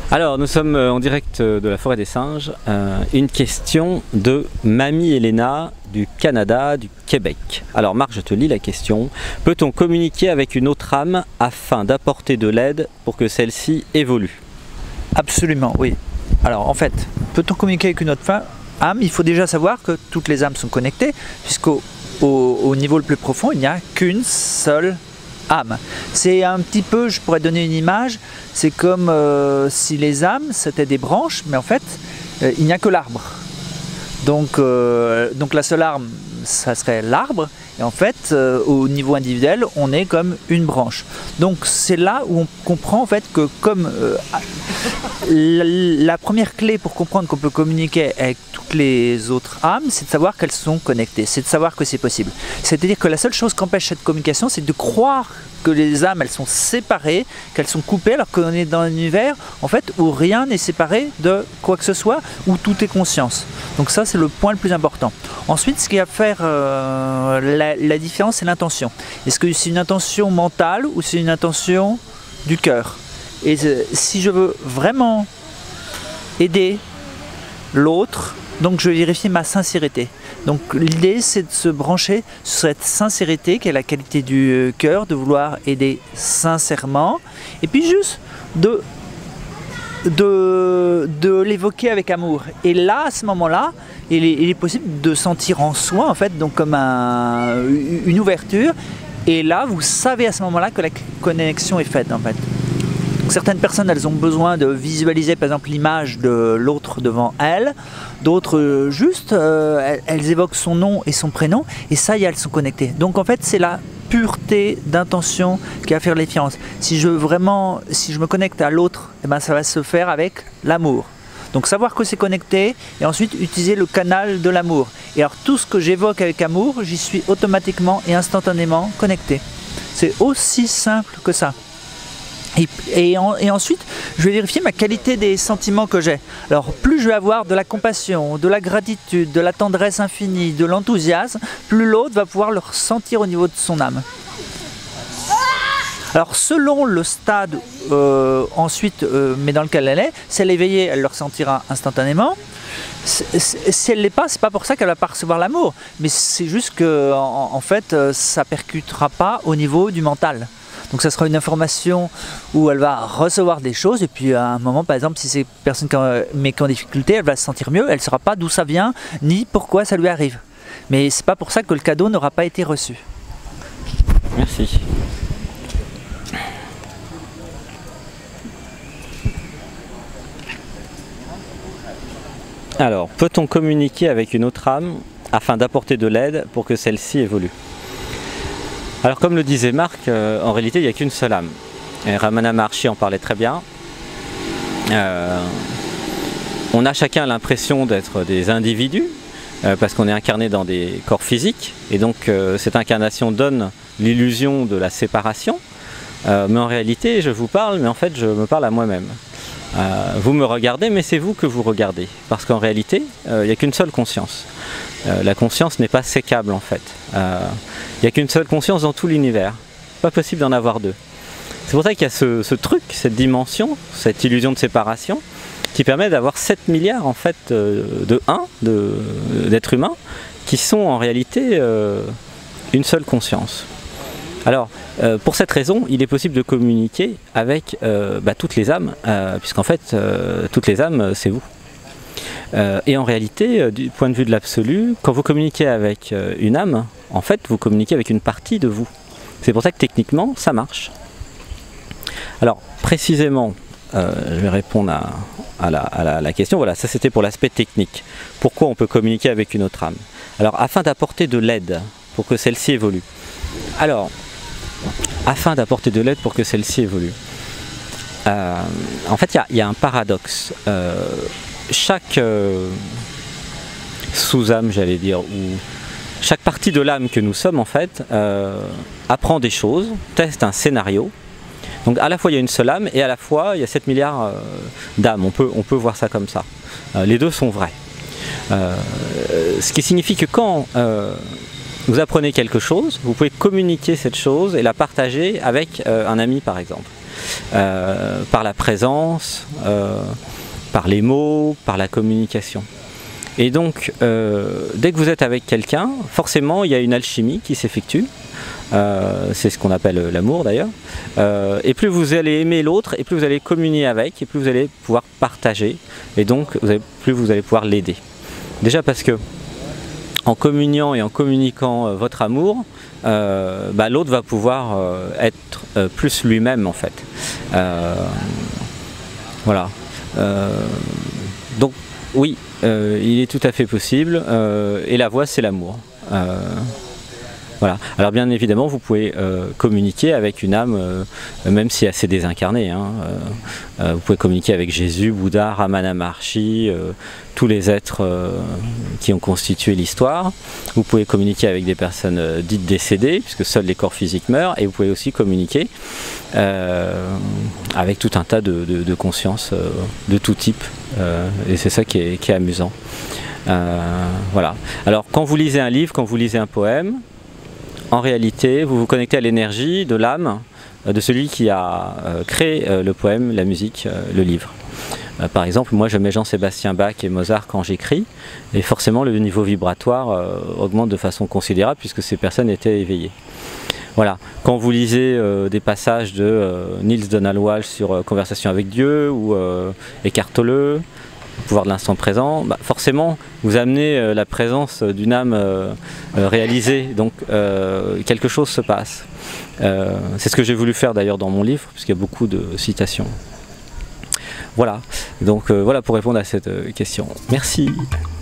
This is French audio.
Alors, nous sommes en direct de la forêt des singes. Une question de Mamie Elena du Canada, du Québec. Alors Marc, je te lis la question. Peut-on communiquer avec une autre âme afin d'apporter de l'aide pour que celle-ci évolue? Absolument, oui. Alors en fait, peut-on communiquer avec une autre âme? Il faut déjà savoir que toutes les âmes sont connectées, puisqu'au niveau le plus profond, il n'y a qu'une seule âme. C'est un petit peu, je pourrais donner une image, c'est comme si les âmes c'était des branches, mais en fait il n'y a que l'arbre. Donc la seule âme, ça serait l'arbre, et en fait au niveau individuel on est comme une branche. Donc c'est là où on comprend en fait que comme la première clé pour comprendre qu'on peut communiquer avec toutes les autres âmes, c'est de savoir qu'elles sont connectées, c'est de savoir que c'est possible. C'est-à-dire que la seule chose qu'empêche cette communication, c'est de croire que les âmes elles sont séparées, qu'elles sont coupées, alors qu'on est dans un univers en fait où rien n'est séparé de quoi que ce soit, où tout est conscience. Donc ça c'est le point le plus important. Ensuite, ce qui va faire la différence, c'est l'intention. Est-ce que c'est une intention mentale ou c'est une intention du cœur? Et si je veux vraiment aider l'autre, donc je vais vérifier ma sincérité. Donc l'idée c'est de se brancher sur cette sincérité qui est la qualité du cœur, de vouloir aider sincèrement, et puis juste de l'évoquer avec amour. Et là, à ce moment-là, il est possible de sentir en soi en fait donc comme une ouverture, et là vous savez à ce moment-là que la connexion est faite en fait. Certaines personnes, elles ont besoin de visualiser par exemple l'image de l'autre devant elles, d'autres juste, elles évoquent son nom et son prénom, et ça y est, elles sont connectées. Donc en fait, c'est la pureté d'intention qui va faire la différence. Si je me connecte à l'autre, eh ben, ça va se faire avec l'amour. Donc savoir que c'est connecté, et ensuite utiliser le canal de l'amour. Et alors tout ce que j'évoque avec amour, j'y suis automatiquement et instantanément connecté. C'est aussi simple que ça. Et ensuite, je vais vérifier ma qualité des sentiments que j'ai. Alors, plus je vais avoir de la compassion, de la gratitude, de la tendresse infinie, de l'enthousiasme, plus l'autre va pouvoir le ressentir au niveau de son âme. Alors, selon le stade ensuite, mais dans lequel elle est, si elle est éveillée, elle le ressentira instantanément. Si elle ne l'est pas, c'est pas pour ça qu'elle va pas recevoir l'amour, mais c'est juste que en fait, ça percutera pas au niveau du mental. Donc ça sera une information où elle va recevoir des choses, et puis à un moment, par exemple, si c'est une personne qui est en difficulté, elle va se sentir mieux, elle ne saura pas d'où ça vient, ni pourquoi ça lui arrive. Mais c'est pas pour ça que le cadeau n'aura pas été reçu. Merci. Alors, peut-on communiquer avec une autre âme afin d'apporter de l'aide pour que celle-ci évolue? Alors comme le disait Marc, en réalité il n'y a qu'une seule âme. Et Ramana Maharshi en parlait très bien. On a chacun l'impression d'être des individus, parce qu'on est incarné dans des corps physiques, et donc cette incarnation donne l'illusion de la séparation. Mais en réalité je vous parle, mais en fait je me parle à moi-même. Vous me regardez, mais c'est vous que vous regardez, parce qu'en réalité il n'y a qu'une seule conscience. La conscience n'est pas sécable en fait. Il n'y a qu'une seule conscience dans tout l'univers. Pas possible d'en avoir deux. C'est pour ça qu'il y a ce truc, cette dimension, cette illusion de séparation, qui permet d'avoir 7 milliards en fait d'êtres humains qui sont en réalité une seule conscience. Alors, pour cette raison, il est possible de communiquer avec toutes les âmes, puisqu'en fait, toutes les âmes, c'est vous. Et en réalité, du point de vue de l'absolu, quand vous communiquez avec une âme, en fait, vous communiquez avec une partie de vous. C'est pour ça que techniquement, ça marche. Alors, précisément, je vais répondre à la question. Voilà, ça c'était pour l'aspect technique. Pourquoi on peut communiquer avec une autre âme? Alors, afin d'apporter de l'aide pour que celle-ci évolue. Alors, afin d'apporter de l'aide pour que celle-ci évolue. En fait, il y a un paradoxe. Chaque sous-âme, j'allais dire, ou chaque partie de l'âme que nous sommes, en fait, apprend des choses, teste un scénario. Donc à la fois il y a une seule âme, et à la fois il y a 7 milliards d'âmes, on peut voir ça comme ça. Les deux sont vrais. Ce qui signifie que quand vous apprenez quelque chose, vous pouvez communiquer cette chose et la partager avec un ami par exemple. par la présence, par les mots, par la communication. Et donc, dès que vous êtes avec quelqu'un, forcément, il y a une alchimie qui s'effectue. C'est ce qu'on appelle l'amour d'ailleurs. Et plus vous allez aimer l'autre, et plus vous allez communier avec, et plus vous allez pouvoir partager, et donc plus vous allez pouvoir l'aider. Déjà parce que en communiant et en communiquant votre amour, l'autre va pouvoir être plus lui-même en fait. Voilà. Donc oui, il est tout à fait possible, et la voie c'est l'amour. Voilà. Alors bien évidemment vous pouvez communiquer avec une âme, même si assez désincarnée, hein. Vous pouvez communiquer avec Jésus, Bouddha, Ramana Maharshi, tous les êtres qui ont constitué l'histoire. Vous pouvez communiquer avec des personnes dites décédées, puisque seuls les corps physiques meurent, et vous pouvez aussi communiquer avec tout un tas de consciences de tout type, et c'est ça qui est amusant. Voilà. Alors quand vous lisez un livre, quand vous lisez un poème, en réalité, vous vous connectez à l'énergie de l'âme de celui qui a créé le poème, la musique, le livre. Par exemple, moi je mets Jean-Sébastien Bach et Mozart quand j'écris, et forcément le niveau vibratoire augmente de façon considérable puisque ces personnes étaient éveillées. Voilà. Quand vous lisez des passages de Niels Donald Walsh sur Conversation avec Dieu ou Eckhart Tolle, pouvoir de l'instant présent, forcément vous amenez la présence d'une âme réalisée, donc quelque chose se passe. C'est ce que j'ai voulu faire d'ailleurs dans mon livre, puisqu'il y a beaucoup de citations. Voilà, donc voilà pour répondre à cette question. Merci.